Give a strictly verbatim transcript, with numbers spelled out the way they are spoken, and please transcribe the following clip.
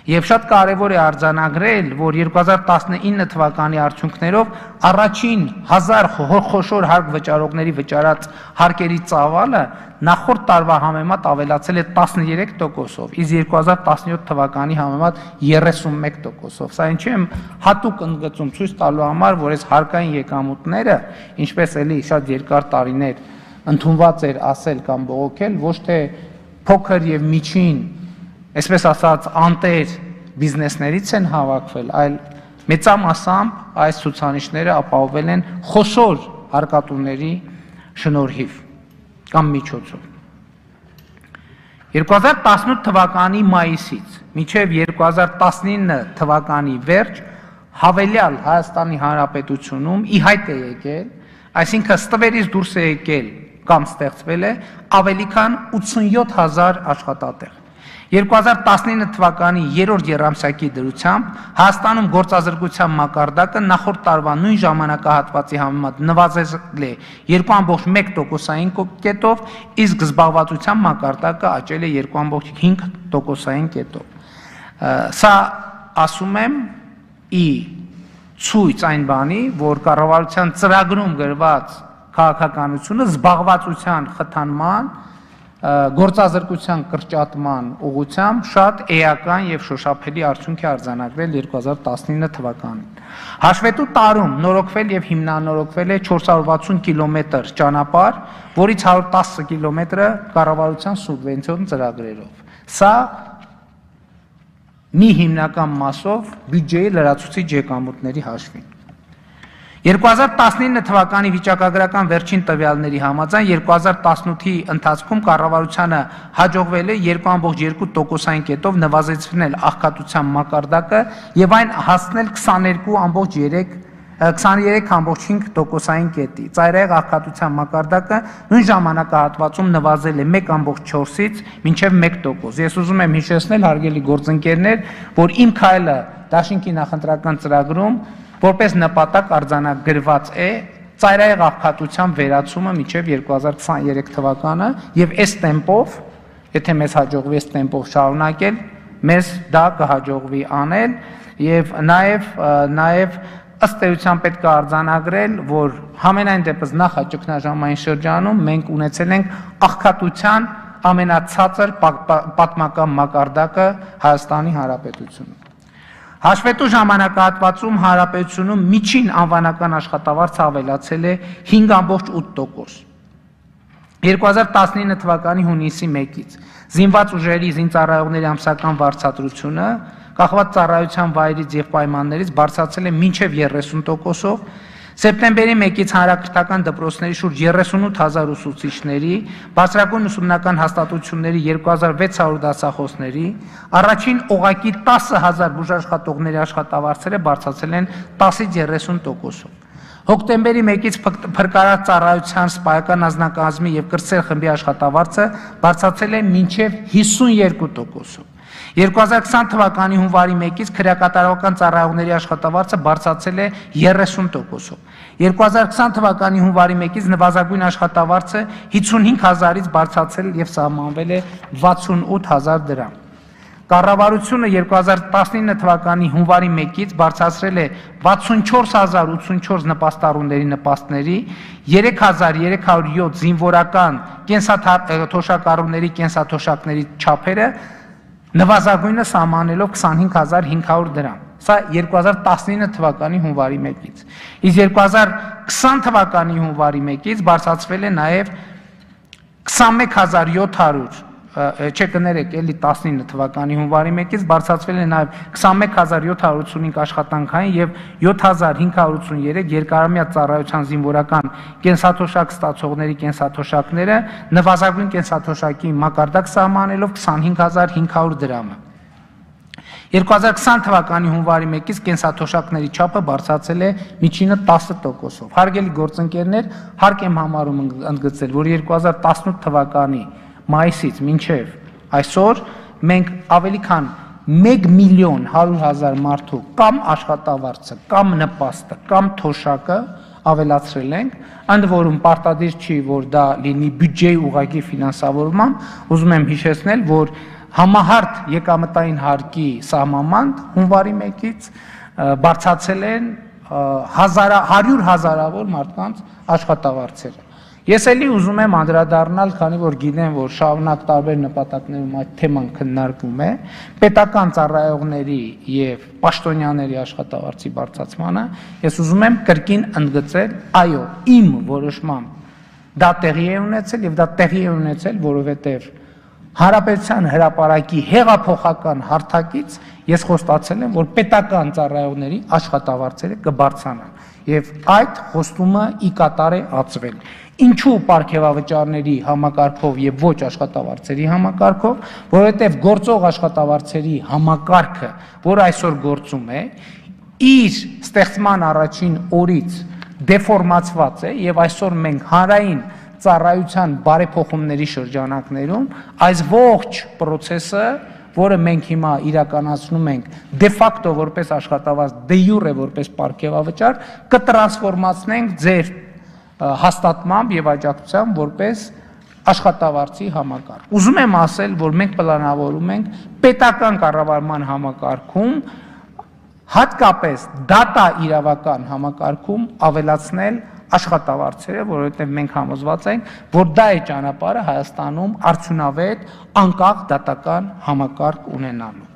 Եվ շատ կարևոր է արձանագրել, որ երկու հազար տասնինը թվականի արդյունքներով առաջին հազար խոշոր հարկ վճարողների վճարած հարկերի ծավալը նախորդ տարվա համեմատ ավելացել է տասներեք տոկոսով, իսկ երկու հազար տասնյոթ թվականի համեմատ երեսունմեկ տոկոսով։ Սա ինչի եմ հատուկ ընդգծում ցույց տալու համար, որ այս հարկային եկամուտները, ինչպես էլի շատ երկար տարիներ ընդունված էր ասել կամ բողոքել, ոչ թե փոքր եւ միջին, այսպես ասած, անտեր բիզնեսներից են հավաքվել, այլ մեծամասամբ այս ցուցանիշները ապահովել են խոշոր հարկատուների շնորհիվ կամ միջոցով։ երկու հազար տասնութ թվականի մայիսից մինչև երկու հազար տասնինը թվականի վերջ հավելյալ Հայաստանի Հանրապետությունում ի հայտ է եկել, այսինքն ստվերից դուրս է եկել կամ ստեղծվել է ավելի քան ութսունյոթ հազար աշխատատեղ։ երկու հազար տասնինը թվականի երրորդ եռամսյակի դրությամբ Հայաստանում գործազրկության մակարդակը նախորդ տարվա նույն ժամանակահատվածի համեմատ նվազել է երկու կόμμα մեկ տոկոսային կետով, իսկ զբաղվածության մակարդակը աճել է երկու կόμμα հինգ տոկոսային կետով։ Սա ասում եմ ի ցույց այն բանի, որ կառավարության ծրագրում գրված քաղաքականությունը զբաղվածության խթանման, գործազրկության կրճատման ուղղությամբ շատ էական եւ շոշափելի արդյունք է արձանագրել երկու հազար տասնինը թվականին։ Հաշվետու տարում նորոգվել եւ հիմնանորոգվել է չորս հարյուր վաթսուն կիլոմետր ճանապարհ, որից հարյուր տասը կիլոմետրը կառավարության սուբվենցիոն ծրագրերով։ Սա մի հիմնական մասով բյուջեի լրացուցիչ եկամուտների հաշվին։ երկու հազար տասնինը թվականի վիճակագրական վերջին տվյալների համաձայն երկու հազար տասնութի ընթացքում կառավարությանը հաջողվել է երկու կόμμα երկու տոկոսային կետով նվազեցնել աղքատության մակարդակը եւ այն հասնել քսաներկու կόμμα երեք քսաներեք կόμμα հինգ տոկոսային կետի։ Ծայրահեղ աղքատության մակարդակը նույն ժամանակահատվածում նվազել է մեկ կόμма չորսից մինչև մեկ տոկոս։ Ես ուզում եմ հիշեցնել, հարգելի գործընկերներ, որ իմ քայլը Դաշինքի նախընտրական ծրագրում որպես նպատակ արձանագրված է ծայրահեղ աղքատության վերացումը մինչև երկու հազար քսաներեք թվականը եւ այս տեմպով, եթե մեզ հաջողվի այս տեմպով շարունակել, մեզ դա կհաջողվի անել եւ նաեւ նաեւ ըստ էության պետք է արձանագրել, որ համենայն դեպս նախաճգնաժամային շրջանում մենք ունեցել ենք աղքատության ամենացածր պատմական մակարդակը Հայաստանի Հանրապետությունում։ Հաշվետու ժամանակահատվածում Հանրապետությունում միջին անվանական աշխատավարձը ավելացել է հինգ կόμμα ութ տոկոս։ երկու հազար տասնինը թվականի հունիսի մեկից զինված ուժերի զինծառայողների ամսական վարձատրությունը կախված ծառայության վայրից եւ պայմաններից բարձրացել է մինչեւ երեսուն տոկոսով, սեպտեմբերի մեկից հանրակրթական դպրոցների շուրջ երեսունութ հազար ուսուցիչների, բարձրագույն ուսումնական հաստատությունների երկու հազար վեց հարյուր դասախոսների, առաջին օղակի տասը հազար բուժաշխատողների աշխատավարձերը բարձրացել են տասից երեսուն տոկոսով։ Հոկտեմբերի մեկից փրկարար ծառայության սպայական անձնակազմի եւ կրտսեր խմբի աշխատավարձը բարձրացել է մինչեւ հիսունյոթ տոկոսով։ երկու հազար քսան թվականի հունվարի մեկից քրեակատարողական ծառայողների աշխատավարձը բարձրացել է երեսուն տոկոսով։ երկու հազար քսան թվականի հունվարի մեկից նվազագույն աշխատավարձը հիսունհինգ հազարից բարձրացել եւ սահմանվել է վաթսունութ հազար դրամ։ Կառավարությունը երկու հազար տասնինը թվականի հունվարի մեկից բարձրացրել է վաթսունչորս հազար ութսունչորս նպաստառուների նպաստների, երեք հազար երեք հարյուր յոթ զինվորական կենսաթոշակառուների կենսաթոշակների չափերը նվազագույնը սահմանելով քսանհինգ հազար հինգ հարյուր դրամ։ Սա երկու հազար տասնինը թվականի հունվարի մեկից։ Իսկ երկու հազար քսան թվականի հունվարի մեկից բարձրացվել է նաև քսանմեկ հազար յոթ հարյուր, չէ կներեք, էլի տասնինը թվականի հունվարի մեկից բարձրացվել է նաև քսանմեկ հազար յոթ հարյուր ութսունհինգ աշխատանքային եւ յոթ հազար հինգ հարյուր ութսուներեք երկարամյա ծառայության զինվորական կենսաթոշակ ստացողների կենսաթոշակները նվազագույն կենսաթոշակի մակարդակ սահմանելով քսանհինգ հազար հինգ հարյուր դրամը։ երկու հազար քսան թվականի հունվարի մեկից կենսաթոշակների չափը բարձրացել է միջինը տասը տոկոսով։ Հարգելի գործընկերներ, հարկ եմ համարում ընդգծել, որ երկու հազար տասնութ թվականի մայիսից մինչև այսօր մենք ավելի քան մեկ միլիոն հարյուր հազար մարդու կամ աշխատավարձը, կամ նպաստը, կամ թոշակը ավելացրել ենք, ընդ որում պարտադիր չի, որ դա լինի բյուջեի ուղղակի ֆինանսավորմամբ, ուզում եմ հիշեցնել, որ համահարթ եկամտային հարկի սահմանման հունվարի մեկից բարձրացել են հարյուր հազարավոր մարդկանց աշխատավարձերը։ Ես էլի ուզում եմ անդրադառնալ, քանի որ գիտեմ, որ շարունակ տարբեր նպատակներում այդ թեման քննարկվում է, պետական ծառայողների եւ պաշտոնյաների աշխատավարձի բարձրացմանը, ես ուզում եմ կրկին ընդգծել, այո, իմ որոշմամբ դա տեղի է ունեցել եւ դա տեղի է ունեցել, որովհետեւ Հանրապետության հրապարակի հեղափոխական հարթակից ես խոստացել եմ, որ պետական ծառայողների աշխատավարձերը կբարձրանան եւ այդ խոստումը ի կատար է ածվել։ Ինչու պարգևավճարների համակարգով եւ ոչ աշխատավարձերի համակարգով, որովհետեւ գործող աշխատավարձերի համակարգը, որ այսօր գործում է, իր ստեղծման առաջին օրից դեֆորմացված է եւ այսօր մենք հանրային ծառայության բարեփոխումների շրջանակներում այս ողջ process-ը, որը մենք հիմա իրականացնում ենք դե ֆակտո որպես աշխատավարձ, դե յուրե որպես պարգևավճար, կտրանսֆորմացնենք ձեր հաստատմամբ եւ աջակցությամբ որպես աշխատավարձի համակարգ։ Ուզում եմ ասել, որ մենք պլանավորում ենք պետական կառավարման համակարգում հատկապես դատա իրավական համակարգում ավելացնել աշխատավարձերը, որովհետև մենք համոզված ենք, որ դա է ճանապարհը Հայաստանում արդյունավետ անկախ դատական համակարգ ունենալու։